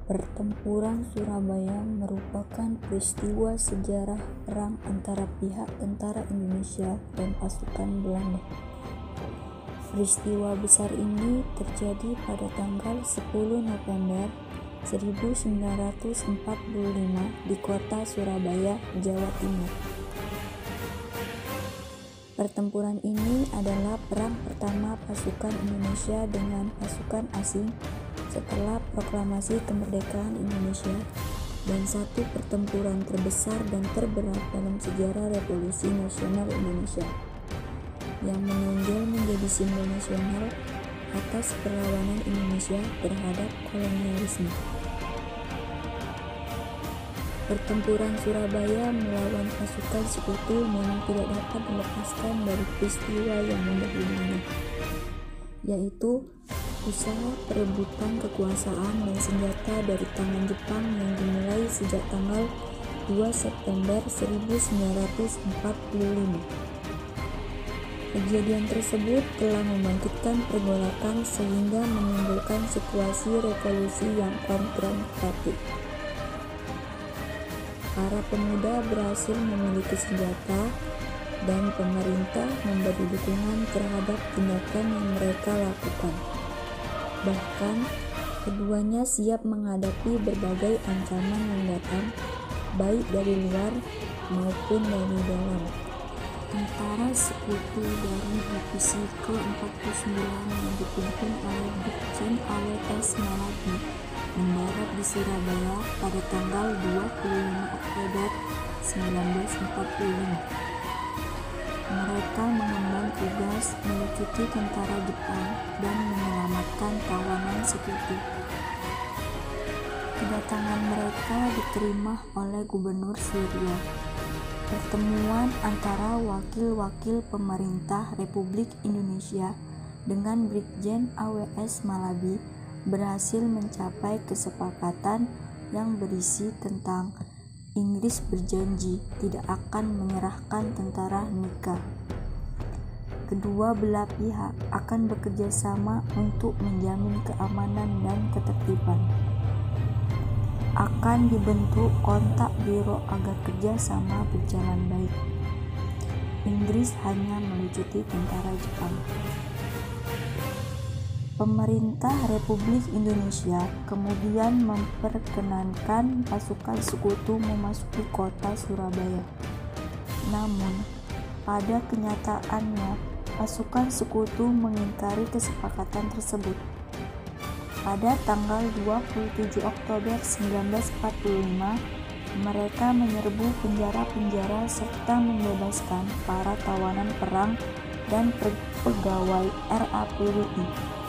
Pertempuran Surabaya merupakan peristiwa sejarah perang antara pihak tentara Indonesia dan pasukan Belanda. Peristiwa besar ini terjadi pada tanggal 10 November 1945 di kota Surabaya, Jawa Timur. Pertempuran ini adalah perang pertama pasukan Indonesia dengan pasukan asing setelah proklamasi kemerdekaan Indonesia, dan satu pertempuran terbesar dan terberat dalam sejarah Revolusi Nasional Indonesia, yang menonjol menjadi simbol nasional atas perlawanan Indonesia terhadap kolonialisme. Pertempuran Surabaya melawan pasukan sekutu memang tidak dapat dilepaskan dari peristiwa yang mendahulunya, yaitu usaha perebutan kekuasaan dan senjata dari tangan Jepang yang dimulai sejak tanggal 2 September 1945. Kejadian tersebut telah membangkitkan pergolakan sehingga menimbulkan situasi revolusi yang konfrontatif. Para pemuda berhasil memiliki senjata dan pemerintah memberi dukungan terhadap tindakan yang mereka lakukan. Bahkan, keduanya siap menghadapi berbagai ancaman yang datang, baik dari luar maupun dari dalam. Tentara sekutu dari divisi ke-49 yang dipimpin oleh Brigjen AWS Maladi mendarat di Surabaya pada tanggal 25 Oktober 1945. Mereka mengemban tugas melucuti tentara Jepang dan menyelamatkan tawanan sekutu. Kedatangan mereka diterima oleh Gubernur Suryo. Pertemuan antara wakil-wakil pemerintah Republik Indonesia dengan Brigjen AWS Malabi berhasil mencapai kesepakatan yang berisi tentang Inggris berjanji tidak akan menyerahkan tentara Nika. Kedua belah pihak akan bekerja sama untuk menjamin keamanan dan ketertiban. Akan dibentuk kontak biro agar kerjasama berjalan baik. Inggris hanya melucuti tentara Jepang. Pemerintah Republik Indonesia kemudian memperkenankan pasukan sekutu memasuki kota Surabaya. Namun, pada kenyataannya, pasukan sekutu mengingkari kesepakatan tersebut. Pada tanggal 27 Oktober 1945, mereka menyerbu penjara-penjara serta membebaskan para tawanan perang dan pegawai RAPWI.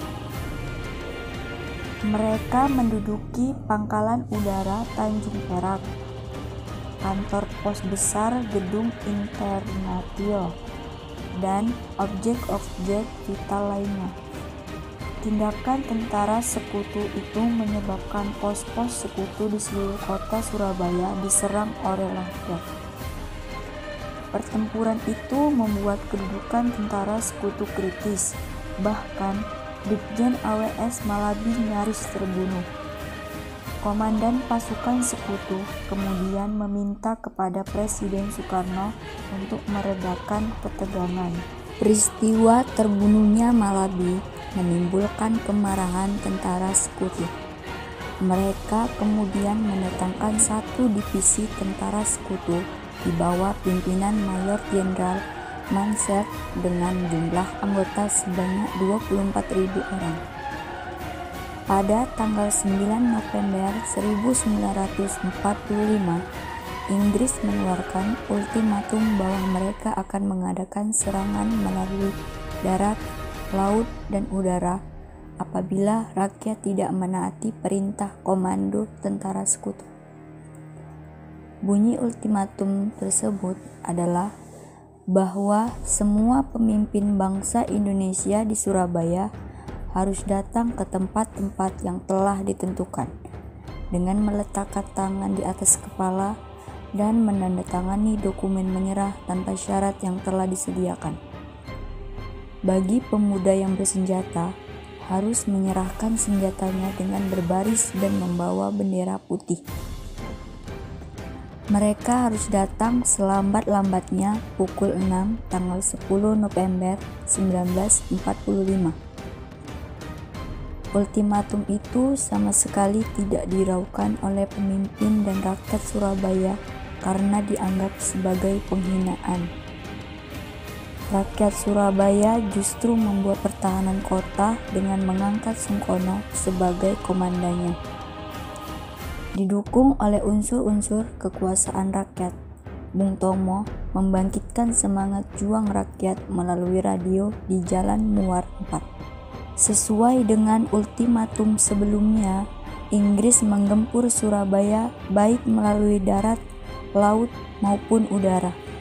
Mereka menduduki Pangkalan Udara Tanjung Perak, kantor pos besar Gedung Internatio, dan objek-objek vital lainnya. Tindakan tentara sekutu itu menyebabkan pos-pos sekutu di seluruh kota Surabaya diserang oleh rakyat. Pertempuran itu membuat kedudukan tentara sekutu kritis, bahkan Brigjen AWS Malabi nyaris terbunuh. Komandan pasukan sekutu kemudian meminta kepada Presiden Soekarno untuk meredakan ketegangan. Peristiwa terbunuhnya Malabi menimbulkan kemarahan tentara sekutu. Mereka kemudian mendatangkan satu divisi tentara sekutu di bawah pimpinan Mayor Jenderal Mansert dengan jumlah anggota sebanyak 24.000 orang. Pada tanggal 9 November 1945, Inggris mengeluarkan ultimatum bahwa mereka akan mengadakan serangan melalui darat, laut, dan udara apabila rakyat tidak menaati perintah komando tentara sekutu. Bunyi ultimatum tersebut adalah bahwa semua pemimpin bangsa Indonesia di Surabaya harus datang ke tempat-tempat yang telah ditentukan dengan meletakkan tangan di atas kepala dan menandatangani dokumen menyerah tanpa syarat yang telah disediakan. Bagi pemuda yang bersenjata, harus menyerahkan senjatanya dengan berbaris dan membawa bendera putih. Mereka harus datang selambat-lambatnya pukul 6 tanggal 10 November 1945. Ultimatum itu sama sekali tidak diraukan oleh pemimpin dan rakyat Surabaya karena dianggap sebagai penghinaan. Rakyat Surabaya justru membuat pertahanan kota dengan mengangkat Sungkono sebagai komandannya. Didukung oleh unsur-unsur kekuasaan rakyat, Bung Tomo membangkitkan semangat juang rakyat melalui radio di Jalan Muar 4. Sesuai dengan ultimatum sebelumnya, Inggris menggempur Surabaya baik melalui darat, laut, maupun udara.